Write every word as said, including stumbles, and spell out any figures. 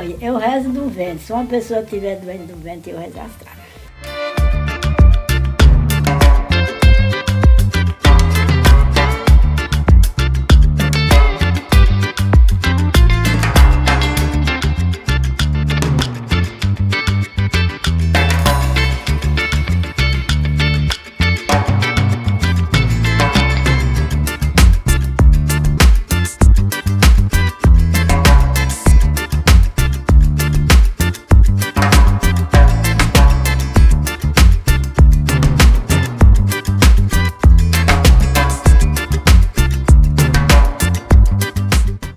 Olha, eu rezo do ventre. Se uma pessoa estiver doente do ventre, eu rezo astral.